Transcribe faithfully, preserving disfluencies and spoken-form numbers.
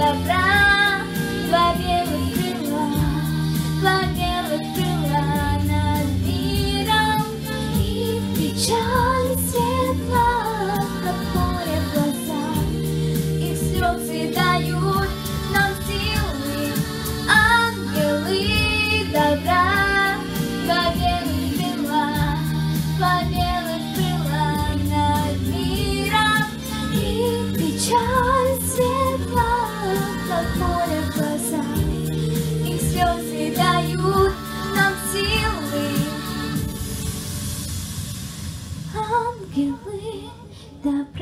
добра, два белых крыла, два белых крыла над миром, и печаль светла, как море в глазах, их слезы дают нам силы, ангелы добра, два белых крыла, два белых крыла над миром, и печаль светла, как море в глазах, их слезы дают нам силы. Ангелы добра.